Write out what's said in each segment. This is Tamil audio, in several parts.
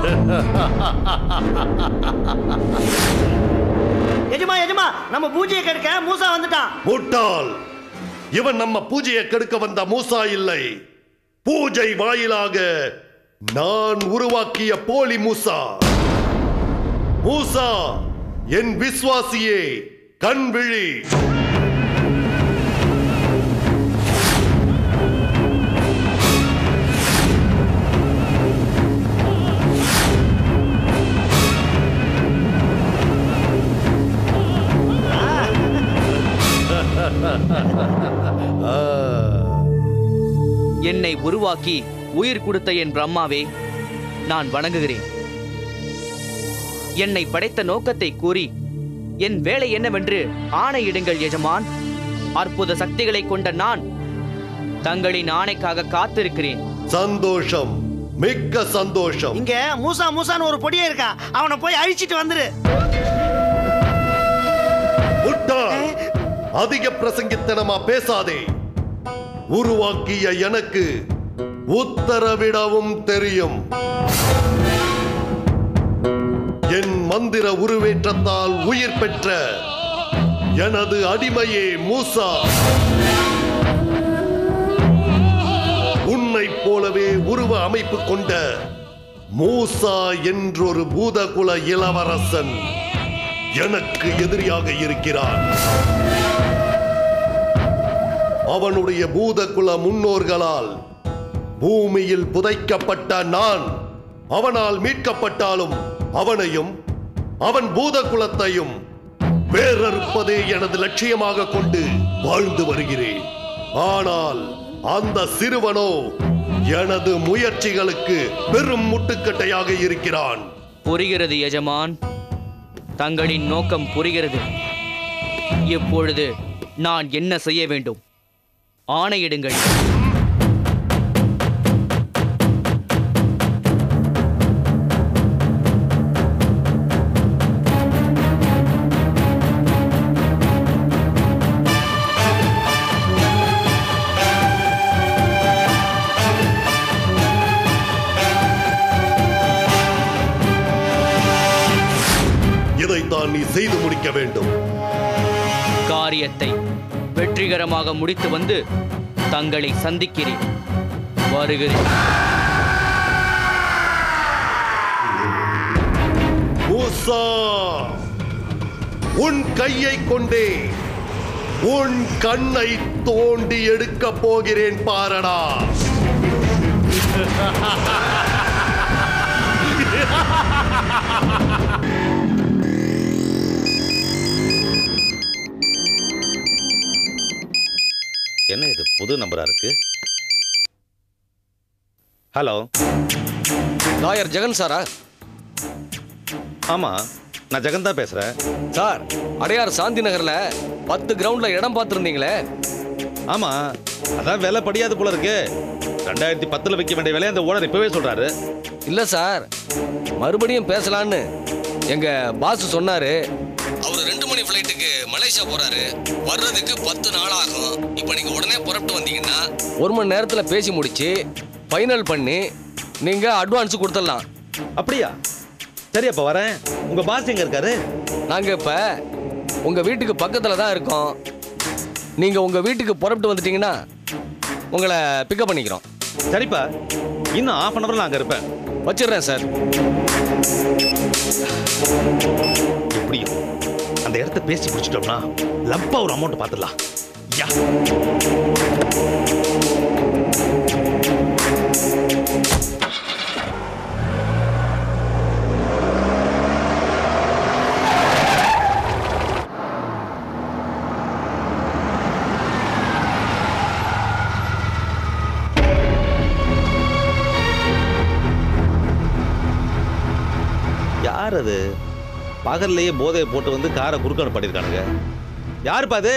எஜமா எஜமா நம்ம பூஜையை கெடுக்க மூசா வந்துட்டான். முட்டாள், இவன் நம்ம பூஜையை கெடுக்க வந்த மூசா இல்லை. பூஜை வாயிலாக நான் உருவாக்கிய போலி மூசா. மூசா என் விசுவாசியே, கண் விழி. என்னை உருவாக்கி உயிர் கொடுத்த என் பிரம்மாவே, நான் வணங்குகிறேன். என்னை படைத்த நோக்கத்தை கூறி என் வேலை என்னவென்று ஆணையிடுங்கள் எஜமான். அற்புத சக்திகளை கொண்ட நான் தங்களின் ஆணைக்காக காத்திருக்கிறேன். சந்தோஷம், மிக்க சந்தோஷம். இங்க மூசா மூசான்னு ஒரு பொடியே இருக்கா, அவனை போய் அழிச்சிட்டு வந்துரு. முட்டாள், அதிக பிரசங்கித்தனமா பேசாதே. உருவாக்கிய எனக்கு உத்தரவிடவும் தெரியும். என் மந்திர உருவேற்றத்தால் உயிர் பெற்ற எனது அடிமையே மூசா, உன்னை போலவே உருவ அமைப்பு கொண்ட மூசா என்றொரு பூதகுல இளவரசன் எனக்கு எதிரியாக இருக்கிறான். அவனுடைய பூதகுல முன்னோர்களால் பூமியில் புதைக்கப்பட்ட நான் அவனால் மீட்கப்பட்டாலும் அவனையும் அவன் பூதகுலத்தையும் வேறறுப்பதே எனது லட்சியமாக கொண்டு வாழ்ந்து வருகிறேன். ஆனால் அந்த சிறுவனோ எனது முயற்சிகளுக்கு பெரும் முட்டுக்கட்டையாக இருக்கிறான். புரிகிறது எஜமான், தங்களின் நோக்கம் புரிகிறது. இப்பொழுது நான் என்ன செய்ய வேண்டும்? ஆணையிடுங்கள். இதைத்தான் நீ செய்து முடிக்க வேண்டும். காரியத்தை வெற்றிகரமாக முடித்து வந்து தங்களை சந்திக்கிறேன். வருகிறேன். மூசா, உன் கையை கொண்டே உன் கண்ணை தோண்டி எடுக்க போகிறேன் பாரடா. என்ன இது புது நம்பரா இருக்கு? ஹலோ, லாயர் ஜெகன் சாரா? ஆமா, நான் ஜெகன் தான் பேசுறேன். சார், அடையார் சாந்தி நகர்ல 10 கிரவுண்ட்ல இடம் பார்த்துருந்தீங்களே? ஆமா, அதான் விலை படியாது போல இருக்கு. 2010 விற்க வேண்டிய விலையை அந்த ஓனர் இப்பவே சொல்றாரு. இல்ல சார், மறுபடியும் பேசலான்னு எங்க பாஸ் சொன்னாரு. அவர் 2 மணி ஃபிளைட்டுக்கு மலேசியா போறாரு. வர்றதுக்கு 10 நாள் ஆகும். இப்போ நீங்க உடனே புறப்பட்டு வந்தீங்கன்னா 1 மணி நேரத்துல பேசி முடிச்சு ஃபைனல் பண்ணி நீங்க அட்வான்ஸ் கொடுத்துடலாம். அப்படியா? சரி, அப்ப வரேன். உங்க பாஸ் எங்க இருக்காரு? நாங்க இப்ப உங்க வீட்டுக்கு பக்கத்துல தான் இருக்கோம். நீங்க உங்க வீட்டுக்கு புறப்பட்டு வந்துட்டீங்கன்னா உங்களை பிக்கப் பண்ணிக்கிறோம். சரிப்பா, இன்னும் 1/2 ஹவர்ல அங்க இருப்பேன். வச்சிடுறேன் சார். எப்படியும் அந்த இடத்த பேசி முடிச்சிட்டோம்னா லம்பா ஒரு அமௌண்ட் பார்த்துடலாம். யா, யார் அது? பகல்லையே போதையை போட்டு வந்து காரை குறுக்கான பண்ணிருக்கானுங்க. யாருப்பா அது?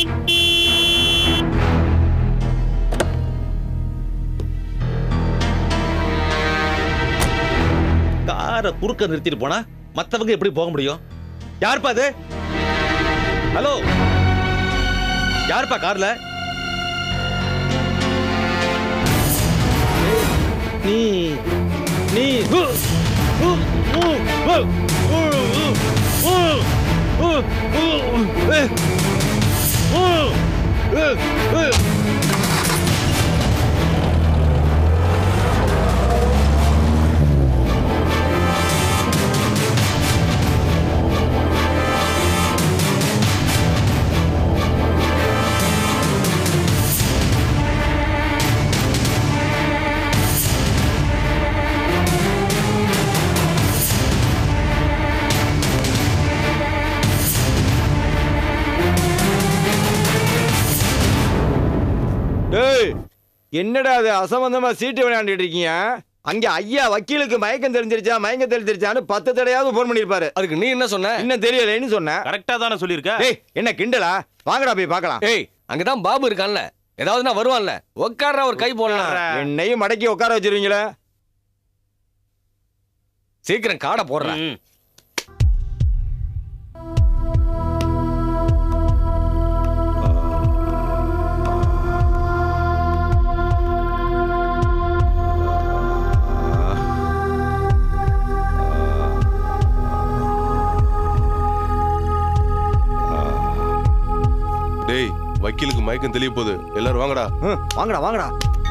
காரை குறுக்க நிறுத்திட்டு போனா மத்தவங்க எப்படி போக முடியும்? யாருப்பா அது? ஹலோ, யாருப்பா கார்ல? நீ நீ என்னடா அது அசம்பந்தமா சீட்டு விளையாண்டுட்டு இருக்கீங்க? அங்க ஐயா வக்கீலுக்கு மயக்கம் தெரிஞ்சிருச்சான்னு 10 தடையாவது போன் பண்ணிருப்பாரு. அதுக்கு நீ என்ன சொன்ன? இன்னும் தெரியலன்னு சொன்ன. கரெக்டா தானே சொல்லிருக்க. ஏய் என்ன கிண்டலா? வாங்கடா போய் பார்க்கலாம். ஏய் அங்கதான் பாபு இருக்கான்ல, ஏதாவதுனா வருவான்ல, உட்கார்ற ஒரு கை போடலாம். என்னையும் மடக்கி உட்கார வச்சிருவீங்களா? சீக்கிரம் காடை போடுறேன். டேய் வக்கீலுக்கு மயக்கம் தெளிய போகுது, எல்லாரும் வாங்கடா. வாங்கடா வாங்கடா.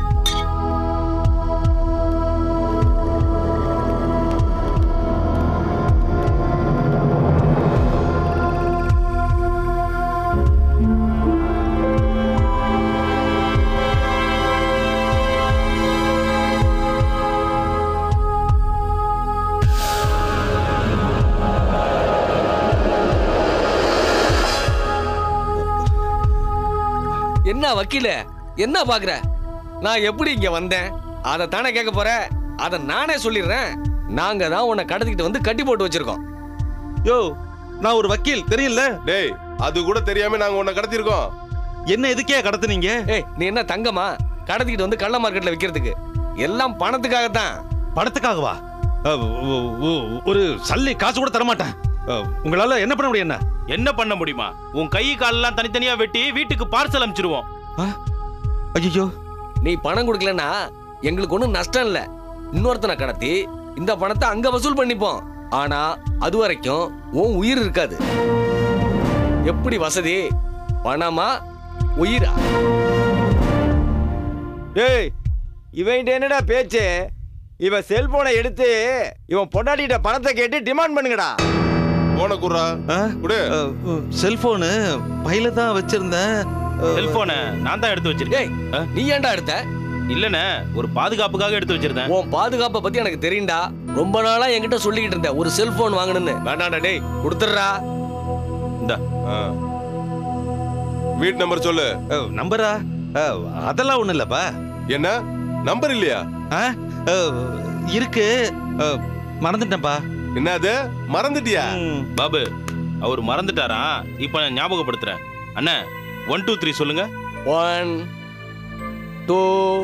என்ன வக்கீல என்ன பாக்குற? நான் எப்படி இங்க வந்தேன் அத தானே கேட்க போற? அத நானே சொல்லிடுறேன். நாங்க தான் உன்னை கடத்திக்கிட்டு வந்து கட்டி போட்டு வச்சிருக்கோம். யோ நான் ஒரு வக்கீல் தெரியல. டேய் அது கூட தெரியாம நாங்க உன்னை கடத்திருக்கோம். என்ன எதுக்கே கடத்துனீங்க? ஏய் நீ என்ன தங்கமா கடத்திக்கிட்டு வந்து கள்ள மார்க்கெட்ல விக்கிறதுக்கு? எல்லாம் பணத்துக்காகத்தான். பணத்துக்காகவா? ஒரு சல்லி காசு கூட தர மாட்டேன். உங்களால என்ன பண்ண முடியும்? என்ன பண்ண முடியுமா? உன் கை காலெல்லாம் தனித்தனியா வெட்டி வீட்டுக்கு பார்சல் அனுப்பிச்சிருவோம். ஐயோ நீ பணம் கொடுக்கலன்னா எங்களுக்கு ஒண்ணும் நஷ்டம் இல்ல. இன்னொருத்தனை கடத்தி இந்த பணத்தை அங்க வசூல் பண்ணிப்போம். ஆனா அது வரைக்கும் உன் உயிர் இருக்காது. எப்படி வசதி? பணமா உயிரா? டேய் இவன் என்னடா பேச்சு? இவன் செல்போனை எடுத்து இவன் பொண்டாட்டிட்ட பணத்தை கேட்டு டிமாண்ட் பண்ணுங்கடா. போன குர்ரா குடு. செல்போனு பையில தான் வச்சிருந்தேன். செல்போனை நான் தான் எடுத்து வச்சிருக்கேன். நீ ஏன்டா எடுத்த? இல்லனே ஒரு பாதுகாப்புக்காக எடுத்து வச்சிருந்தேன். உன் பாதுகாப்பை பத்தி எனக்கு தெரியும்டா. ரொம்ப நாளா என்கிட்ட சொல்லிக்கிட்டு இருந்த ஒரு செல்போன் வாங்கணும்னு. வேண்டாம்டா டேய் கொடுத்துறா. இந்த வீட் நம்பர் சொல்லு. நம்பரா? அதெல்லாம் ஒண்ணு இல்லப்பா. என்ன நம்பர் இல்லையா? இருக்கு, மறந்துட்டேன்ப்பா. என்னது மறந்துட்டியா? பாபு அவர் மறந்துட்டாரா? இப்ப நான் ஞாபகப்படுத்துறேன். அண்ணா 1 2 3 சொல்லுங்க. 1 2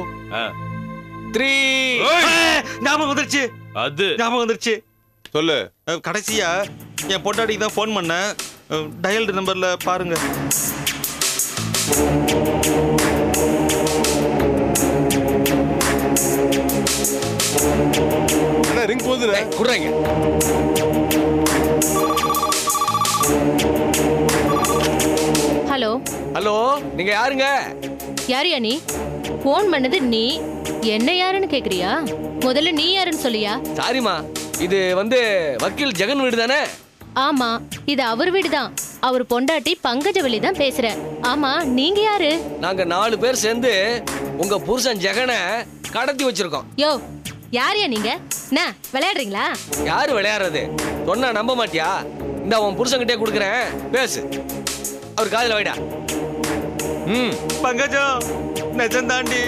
3. ஞாபகம் வந்துருச்சு. அது ஞாபகம் வந்துருச்சு. சொல்லு. கடைசியா என் பொண்டாட்டிக்கு தான் ஃபோன் பண்ணேன். டயல்டு நம்பர்ல பாருங்க. என்ன ரிங் போகுதுனே? குடுறீங்க. ஹலோ ஹலோ நீங்க யாருங்க? யாரியா நீ? போன் பண்ணது நீ, என்ன யாருன்னு கேக்குறியா? முதல்ல நீ யாருன்னு சொல்லியா? சாரிமா, இது வக்கீல் ஜெகன் வீடு தானே? ஆமா, இது அவர் வீடுதான். அவர் பொண்டாட்டி பங்கஜவலி தான் பேசுறேன். ஆமா, நீங்க யாரு? நாங்க 4 பேர் சேர்ந்து உங்க புருஷன் ஜெகனை கடத்தி வச்சிருக்கோம். யோ யாரியா நீங்க? என்ன விளையாடுறீங்களா? யாரு விளையாடுறது? சொன்னா நம்ப மாட்டியா? இந்த உன் புருஷன்கிட்டே கொடுக்குறேன், பேசு. அவர் காதுல வைடா. பங்கஜம் நிஜந்தாண்டி.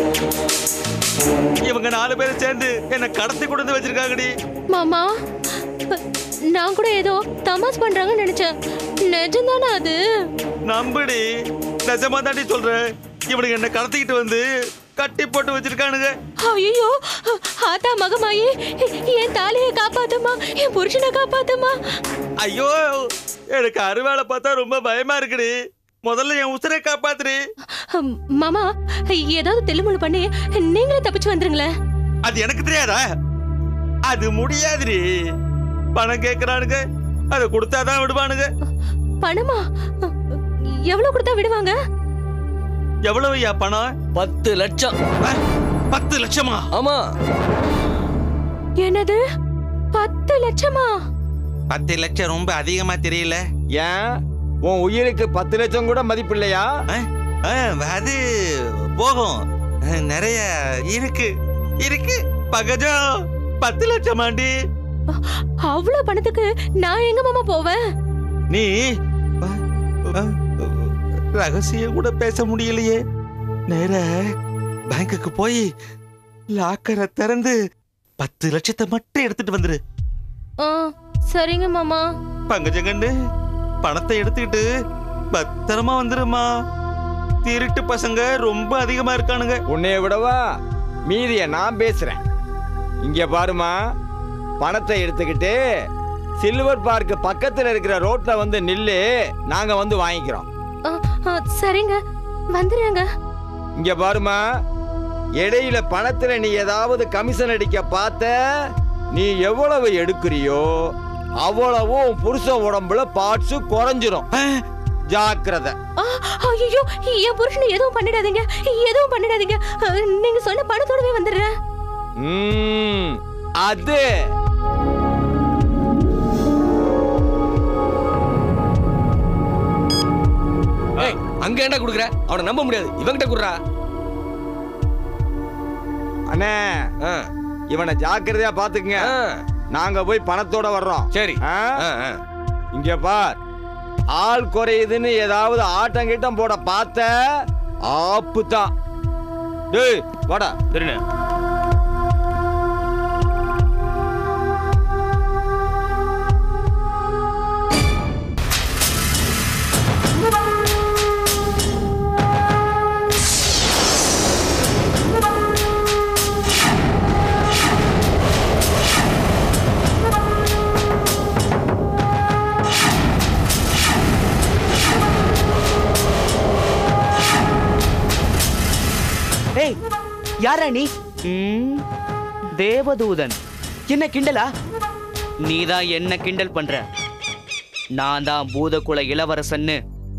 இவங்க 4 பேரும் சேர்ந்து என்ன கடத்தி கொண்டு வந்து வச்சிருக்காங்கடி. மாமா, நான் கூட ஏதோ தமாஸ் பண்றாங்கன்னு நினைச்சேன். நிஜம்தானே அது? நம்புடி, நிஜமா தாண்டி சொல்றேன். இவனுங்க என்ன கடத்திக்கிட்டு வந்து கட்டி போட்டு வச்சிருக்கானுங்க. ஐயோ, ஆத்தா மகமாயி, என் தாலியை காப்பாத்துமா, என் புருஷனை காப்பாத்துமா. ஐயோ, எனக்கு அருவாளை பார்த்தா ரொம்ப பயமா இருக்குடி. முதல்ல என் உசுரை காப்பாத்துடி. மாமா, ஏதாவது தெல்லுமுள்ளு பண்ணி நீங்களே தப்பிச்சு வந்துருங்களேன். அது எனக்கு தெரியாதா? அது முடியாதுடி. பணம் கேக்குறானுங்க, அதை கொடுத்தாதான் விடுவானுங்க. பணமா? எவ்வளவு கொடுத்தா விடுவாங்க? எவ்வளவுயா பணம்? 10 லட்சம். 10 லட்சமா? ஆமா. என்னது 10 லட்சமா? 10 லட்சம் ரொம்ப அதிகமா தெரியல. ஏன் உன் உயிருக்கு 10 லட்சம் கூட மதிப்பு இல்லையா? அது போகும், நிறைய இருக்கு இருக்கு. பகஜம் 10 லட்சமாண்டி. அவ்வளவு பணத்துக்கு நான் எங்க மாமா போவேன்? நீ ரகசியம் கூட பேச முடியலையே. நேர பேங்குக்கு போய் லாக்கரை திறந்து 10 லட்சத்தை மட்டும் எடுத்துட்டு வந்துரு. சரிங்க மாமா. பங்கஜங்கண்டு பணத்தை எடுத்துக்கிட்டு பத்திரமா வந்துருமா. திருட்டு பசங்க ரொம்ப அதிகமா இருக்கானுங்க. உன்னைய விடவா மீதிய நான் பேசுறேன். இங்க பாருமா, பணத்தை எடுத்துக்கிட்டு சில்வர் பார்க் பக்கத்துல இருக்கிற ரோட்ல வந்து நில்லு, நாங்க வந்து வாங்கிக்கிறோம். சரிங்க, வந்துடுங்க. இங்க பாருமா, இடையில பணத்துல நீ ஏதாவது கமிஷன் அடிக்க பார்த்த, நீ எவ்வளவு எடுக்கிறியோ அவ்வளவும் புருஷன் உடம்புல பார்ட்ஸ் குறைஞ்சிரும். ஜாக்கிரதை. ஐயோ, என் புருஷனை எதுவும் பண்ணிடாதீங்க, எதுவும் பண்ணிடாதீங்க. நீங்க சொன்ன பணத்தோடவே வந்துடுறேன். அது அங்க என்ன குடுக்குற? அவனை நம்ப முடியாது, இவங்கிட்ட குடுறா. அண்ணே, இவனை ஜாக்கிரதையா பாத்துக்குங்க. நாங்க போய் பணத்தோட வர்றோம். சரி. இங்க பார், ஆள் குறையுதுன்னு ஏதாவது ஆட்டம் கிட்டம் போட பார்த்த ஆப்பு தான். டேய் வாடா. சரிண்ணே. யாரா நீ? தேவதூதன். என்ன கிண்டலா? நீதான் என்ன கிண்டல் பண்ற. நான் தான் பூதகுல இளவரசன்னு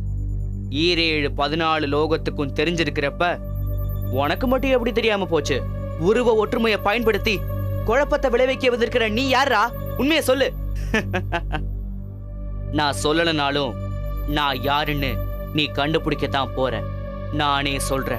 7-14 லோகத்துக்கும் தெரிஞ்சிருக்கிறப்ப உனக்கு மட்டும் எப்படி தெரியாம போச்சு? உருவ ஒற்றுமையை பயன்படுத்தி குழப்பத்தை விளைவிக்க நீ யாரா? உண்மையை சொல்லு. நான் சொல்லலனாலும் நான் யாருன்னு நீ கண்டுபிடிக்கத்தான் போற. நானே சொல்றேன்.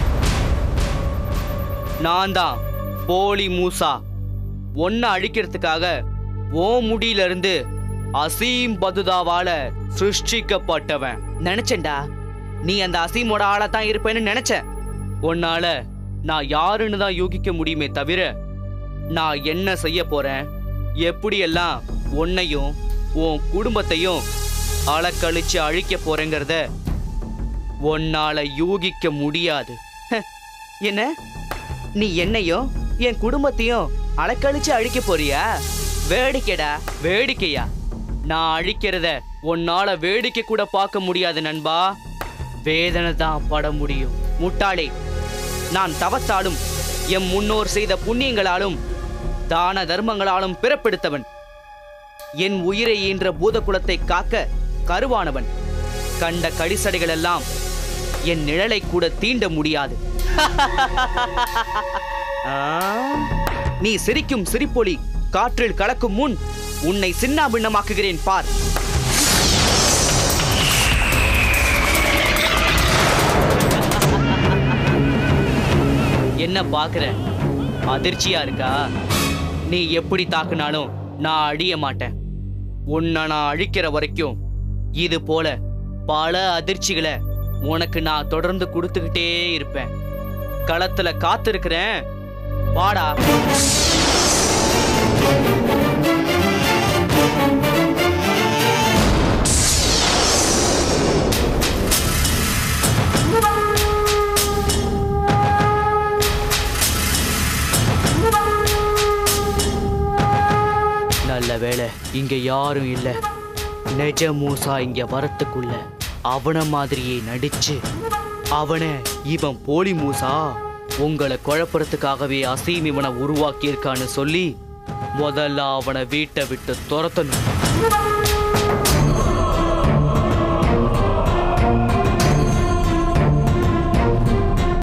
நான் தான் போலி மூசா. ஒன்ன அழிக்கிறதுக்காக ஓ முடியில இருந்து அசீம் பதுதாவால சிருஷ்டிக்கப்பட்டவன். நினைச்சேன்டா நீ அந்த அசீமோட ஆளத்தான் இருப்பேன்னு நினைச்சேன். உன்னால நான் யாருன்னு தான் யூகிக்க முடியுமே தவிர நான் என்ன செய்ய போறேன், எப்படியெல்லாம் உன்னையும் உன் குடும்பத்தையும் அளக்கழிச்சு அழிக்க போறேங்கிறத உன்னால யூகிக்க முடியாது. என்ன, நீ என்னையும் என் குடும்பத்தையும் அளக்கழிச்சு அழிக்க போறியா? வேடிக்கைடா, வேடிக்கையா? நான் அழிக்கிறத உன்னால வேடிக்கை கூட பார்க்க முடியாது நண்பா. வேதனை தான் பட முடியும். முட்டாளே, நான் தவத்தாலும் எம் முன்னோர் செய்த புண்ணியங்களாலும் தான தர்மங்களாலும் பிறப்பெடுத்தவன். என் உயிரை ஈன்ற பூதகுலத்தை காக்க கருவானவன். கண்ட கடிசடைகள் எல்லாம் என் நிழலை கூட தீண்ட முடியாது. நீ சிரிக்கும் சிரிப்பொலி காற்றில் கலக்கும் முன் உன்னை சின்னாபின்னமாக்குகிறேன் பார். என்ன பாக்குற? அதிர்ச்சியா இருக்கா? நீ எப்படி தாக்குனாலும் நான் அழிய மாட்டேன். உன்னை நான் அழிக்கிற வரைக்கும் இது போல பல அதிர்ச்சிகளை உனக்கு நான் தொடர்ந்து கொடுத்துக்கிட்டே இருப்பேன். களத்துல காத்திருக்கிறேன், வாடா. நல்ல வேளை இங்க யாரும் இல்ல. நெஜ மூசா இங்க வரத்துக்குள்ள அவன மாதிரியே நடிச்சு அவனை இவன் போலி மூசா உங்களை குழப்பறதுக்காகவே அசீம் இவனை உருவாக்கி இருக்கான்னு சொல்லி முதல்ல அவனை வீட்டை விட்டு துரத்தணும்.